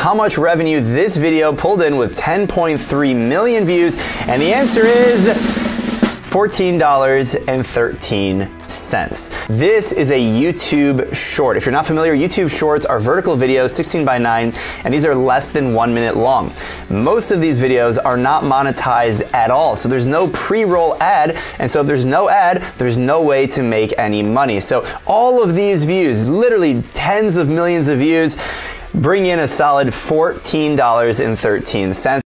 how much revenue this video pulled in with 10.3 million views, and the answer is $14.13. This is a YouTube short. If you're not familiar, YouTube shorts are vertical videos, 16:9, and these are less than 1 minute long. Most of these videos are not monetized at all, so there's no pre-roll ad, and so if there's no ad, there's no way to make any money. So all of these views, literally tens of millions of views, bring in a solid $14.13.